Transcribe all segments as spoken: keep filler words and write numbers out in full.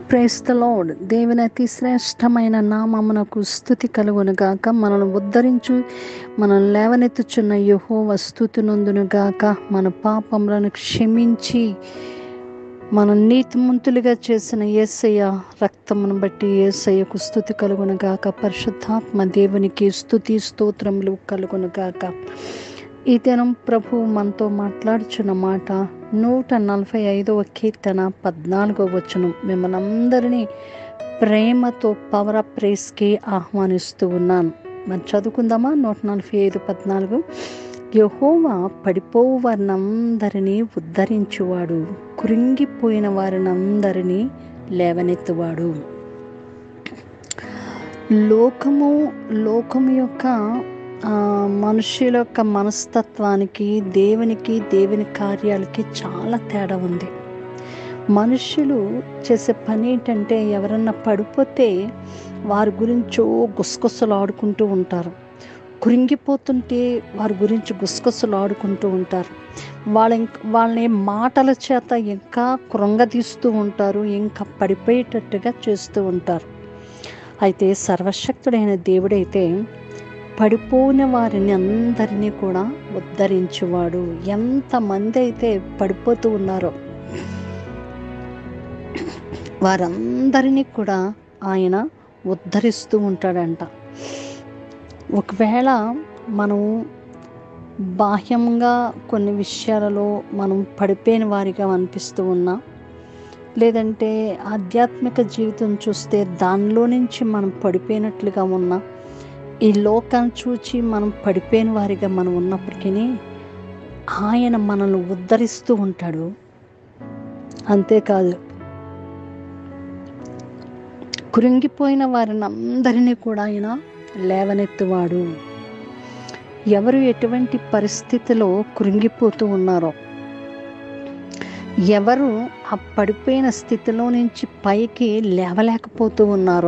Praise the lord. దేవుని అతి శ్రేష్టమైన నామమునకు స్తుతి కలుగును గాక. మనల్ని ఉద్ధరించు మనల్ని లేవనెత్తుచున్న యెహోవా స్తుతి నొందును గాక. మన పాపములను క్షమించి మన నీతిమంతులుగా చేసిన యేసయ్య రక్తమును బట్టి యేసయ్యకు స్తుతి కలుగును గాక. పరిశుద్ధాత్మ దేవునికి స్తుతి స్తోత్రములు కలుగును గాక. ఈ దినం ప్రభు మనతో మాట్లాడుచున్న మాట నూట నలభై ఐదవ కీర్తన పద్నాలుగవ వచనం. మిమ్మల్ని అందరినీ ప్రేమతో పవర్ ఆఫ్ ప్రైజ్కి ఆహ్వానిస్తూ ఉన్నాను. మరి చదువుకుందామా? నూట నలభై ఐదు పద్నాలుగు. యెహోవా పడిపోవు వారిని అందరినీ ఉద్ధరించువాడు, కృంగిపోయిన వారిని అందరినీ లేవనెత్తువాడు. లోకము లోకము యొక్క మనుషుల యొక్క మనస్తత్వానికి దేవునికి దేవుని కార్యాలకి చాలా తేడా ఉంది. మనుషులు చేసే పని ఏంటంటే ఎవరన్నా పడిపోతే వారి గురించో గుసగుసలు ఆడుకుంటూ ఉంటారు. కృంగిపోతుంటే వారి గురించి గుసగుసలు ఆడుకుంటూ ఉంటారు. వాళ్ళ వాళ్ళని మాటల చేత ఇంకా కృంగదీస్తూ ఉంటారు, ఇంకా పడిపోయేటట్టుగా చేస్తూ ఉంటారు. అయితే సర్వశక్తుడైన దేవుడైతే పడిపోయిన వారిని అందరినీ కూడా ఉద్ధరించువాడు. ఎంతమంది అయితే పడిపోతూ ఉన్నారో వారందరినీ కూడా ఆయన ఉద్ధరిస్తూ ఉంటాడంట. ఒకవేళ మనం బాహ్యంగా కొన్ని విషయాలలో మనం పడిపోయిన వారిగా అనిపిస్తూ ఉన్నా, లేదంటే ఆధ్యాత్మిక జీవితం చూస్తే దానిలో నుంచి మనం పడిపోయినట్లుగా ఉన్నా, ఈ లోకాన్ని చూచి మనం పడిపోయిన వారిగా మనం ఉన్నప్పటికీ ఆయన మనల్ని ఉద్ధరిస్తూ ఉంటాడు. అంతేకాదు, కృంగిపోయిన వారిని అందరినీ కూడా ఆయన లేవనెత్తువాడు. ఎవరు ఎటువంటి పరిస్థితిలో కృంగిపోతూ ఉన్నారో, ఎవరు ఆ పడిపోయిన స్థితిలో నుంచి పైకి లేవలేకపోతూ ఉన్నారో,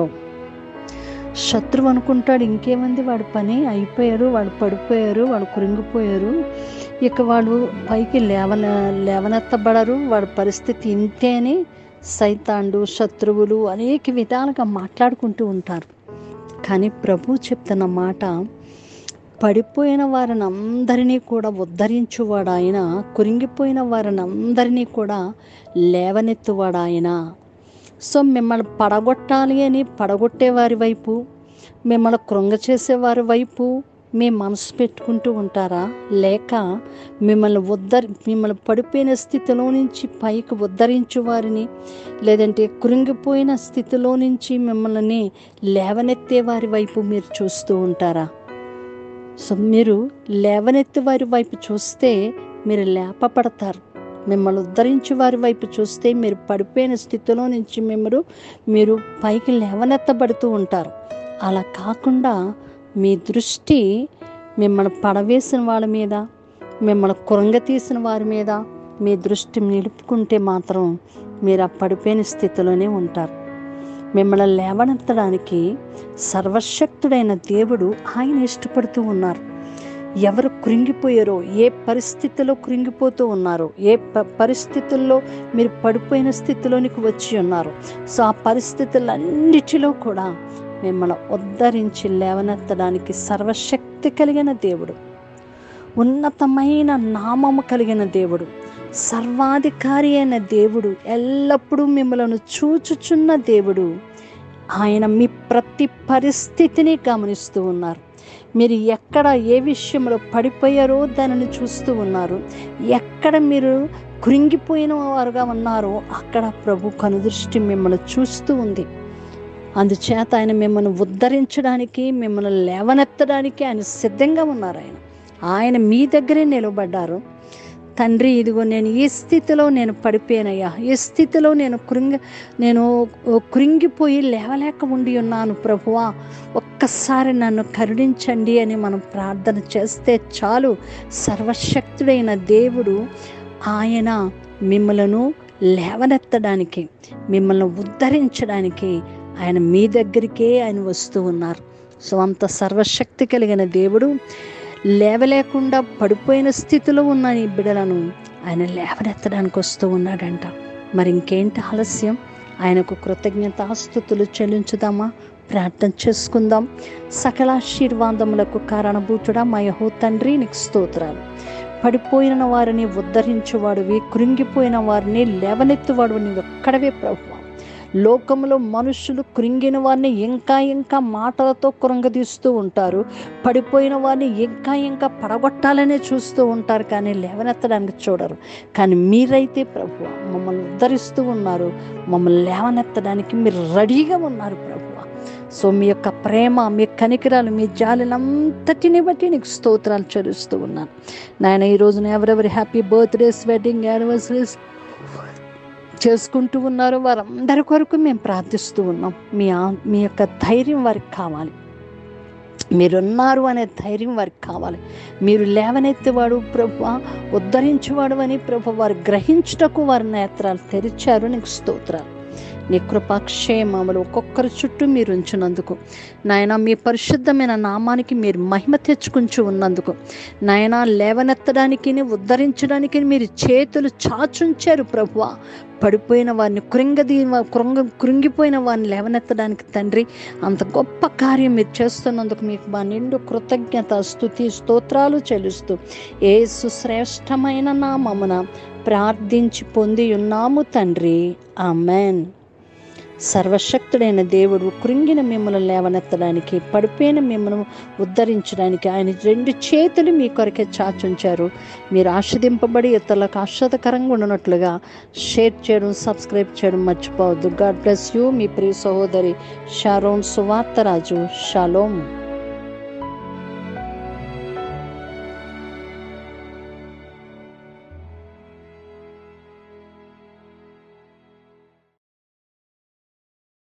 శత్రువు అనుకుంటాడు ఇంకేమంది వాడి పని అయిపోయారు, వాడు పడిపోయారు, వాడు కృంగిపోయారు, ఇక వాళ్ళు పైకి లేవ లేవనెత్తబడరు, వాడి పరిస్థితి ఇంతే అని సైతాండు శత్రువులు అనేక విధాలుగా మాట్లాడుకుంటూ ఉంటారు. కానీ ప్రభు చెప్తున్న మాట, పడిపోయిన వారిని అందరినీ కూడా ఉద్ధరించువాడు ఆయన, కృంగిపోయిన వారిని అందరినీ కూడా లేవనెత్తువాడు ఆయన. సో మిమ్మల్ని పడగొట్టాలి అని పడగొట్టే వారి వైపు, మిమ్మల్ని కృంగ చేసేవారి వైపు మీ మనసు పెట్టుకుంటూ ఉంటారా? లేక మిమ్మల్ని ఉద్ధరి మిమ్మల్ని పడిపోయిన స్థితిలో నుంచి పైకి ఉద్ధరించు వారిని, లేదంటే కృంగిపోయిన స్థితిలో నుంచి మిమ్మల్ని లేవనెత్తే వారి వైపు మీరు చూస్తూ ఉంటారా? సో మీరు లేవనెత్తే వారి వైపు చూస్తే మీరు లేపపడతారు. మిమ్మల్ని ఉద్ధరించే వారి వైపు చూస్తే మీరు పడిపోయిన స్థితిలో నుంచి మిమ్మరు మీరు పైకి లేవనెత్తబడుతూ ఉంటారు. అలా కాకుండా మీ దృష్టి మిమ్మల్ని పడవేసిన వాళ్ళ మీద, మిమ్మల్ని కృంగతీసిన వారి మీద మీ దృష్టి నిలుపుకుంటే మాత్రం మీరు ఆ పడిపోయిన స్థితిలోనే ఉంటారు. మిమ్మల్ని లేవనెత్తడానికి సర్వశక్తుడైన దేవుడు ఆయన ఇష్టపడుతూ ఉన్నారు. ఎవరు కృంగిపోయారో, ఏ పరిస్థితిలో కృంగిపోతూ ఉన్నారో, ఏ ప పరిస్థితుల్లో మీరు పడిపోయిన స్థితిలోనికి వచ్చి ఉన్నారు, సో ఆ పరిస్థితులన్నిటిలో కూడా మిమ్మల్ని ఉద్ధరించి లేవనెత్తడానికి సర్వశక్తి కలిగిన దేవుడు, ఉన్నతమైన నామము కలిగిన దేవుడు, సర్వాధికారి అయిన దేవుడు, ఎల్లప్పుడూ మిమ్మల్ని చూచుచున్న దేవుడు, ఆయన మీ ప్రతి పరిస్థితిని గమనిస్తూ ఉన్నారు. మీరు ఎక్కడ ఏ విషయంలో పడిపోయారో దానిని చూస్తూ ఉన్నారు. ఎక్కడ మీరు కృంగిపోయిన వారుగా ఉన్నారో అక్కడ ప్రభు కనుదృష్టి మిమ్మల్ని చూస్తూ ఉంది. అందుచేత ఆయన మిమ్మల్ని ఉద్ధరించడానికి, మిమ్మల్ని లేవనెత్తడానికి ఆయన సిద్ధంగా ఉన్నారు. ఆయన ఆయన మీ దగ్గరే నిలబడ్డారు. తండ్రి, ఇదిగో నేను ఈ స్థితిలో నేను పడిపోయానయ్యా, ఈ స్థితిలో నేను కృంగ నేను కృంగిపోయి లేవలేక ఉండి ఉన్నాను ప్రభువా, ఒక్కసారి నన్ను కరుణించండి అని మనం ప్రార్థన చేస్తే చాలు. సర్వశక్తుడైన దేవుడు ఆయన మిమ్మలను లేవనెత్తడానికి, మిమ్మల్ని ఉద్ధరించడానికి ఆయన మీ దగ్గరికే ఆయన వస్తూ ఉన్నారు. సో అంత సర్వశక్తి కలిగిన దేవుడు లేవలేకుండా పడిపోయిన స్థితిలో ఉన్న ఈ బిడ్డలను ఆయన లేవనెత్తడానికి వస్తూ ఉన్నాడంట. మరి ఇంకేంటి ఆలస్యం? ఆయనకు కృతజ్ఞతాస్తుతులు చెల్లించుదామా? ప్రార్థన చేసుకుందాం. సకల ఆశీర్వాదములకు కారణభూతుడా మా యెహోవా తండ్రి, నీకు స్తోత్రాలు. పడిపోయిన వారిని ఉద్ధరించువాడివి, కృంగిపోయిన వారిని లేవనెత్తువాడు నీవు ఒక్కడవే ప్రభువా. లోకంలో మనుషులు కృంగిన వారిని ఇంకా ఇంకా మాటలతో కృంగదీస్తూ ఉంటారు, పడిపోయిన వారిని ఇంకా ఇంకా పడగొట్టాలనే చూస్తూ ఉంటారు, కానీ లేవనెత్తడానికి చూడరు. కానీ మీరైతే ప్రభువా మమ్మల్ని ఉద్ధరిస్తూ ఉన్నారు, మమ్మల్ని లేవనెత్తడానికి మీరు రెడీగా ఉన్నారు ప్రభువా. సో మీ యొక్క ప్రేమ, మీ కనికరాలు, మీ జాలినంతటిని బట్టి నీకు స్తోత్రాలు చెల్లిస్తూ ఉన్నాను నాయన. ఈ రోజున ఎవరెవరి హ్యాపీ బర్త్డేస్, వెడ్డింగ్ యానివర్సరీస్ చేసుకుంటూ ఉన్నారో వారందరి కొరకు మేము ప్రార్థిస్తూ ఉన్నాం. మీ మీ యొక్క ధైర్యం వారికి కావాలి, మీరున్నారు అనే ధైర్యం వారికి కావాలి. మీరు లేవనెత్తేవాడు ప్రభువా, ఉద్ధరించేవాడు అని ప్రభు వారు గ్రహించుటకు వారి నేత్రాలు తెరిచారు. నీకు స్తోత్రాలు. నీ కృపాక్షేమములు ఒక్కొక్కరి చుట్టూ మీరు ఉంచినందుకు నాయన, మీ పరిశుద్ధమైన నామానికి మీరు మహిమ తెచ్చుకుంటూ ఉన్నందుకు నాయన, లేవనెత్తడానికి ఉద్ధరించడానికి మీరు చేతులు చాచుంచారు ప్రభువా. పడిపోయిన వారిని, కృంగదీ కృంగ కృంగిపోయిన వారిని లేవనెత్తడానికి తండ్రి, అంత గొప్ప కార్యం మీరు చేస్తున్నందుకు మీకు మా నిండు కృతజ్ఞత, స్తుతి, స్తోత్రాలు చెల్లిస్తూ యేసు శ్రేష్టమైన నామమున ప్రార్థించి పొంది ఉన్నాము తండ్రి. ఆమెన్. సర్వశక్తుడైన దేవుడు కృంగిన మిమ్మల్ని లేవనెత్తడానికి, పడిపోయిన మిమ్మల్ని ఉద్ధరించడానికి ఆయన రెండు చేతులు మీ కొరకే చాచుంచారు. మీరు ఆస్వాదింపబడి ఇతరులకు ఆస్వాదకరంగా ఉన్నట్లుగా షేర్ చేయడం, సబ్స్క్రైబ్ చేయడం మర్చిపోవద్దు. God bless you. మీ ప్రియ సహోదరి షారోన్ సువార్త రాజు. షాలోమ్.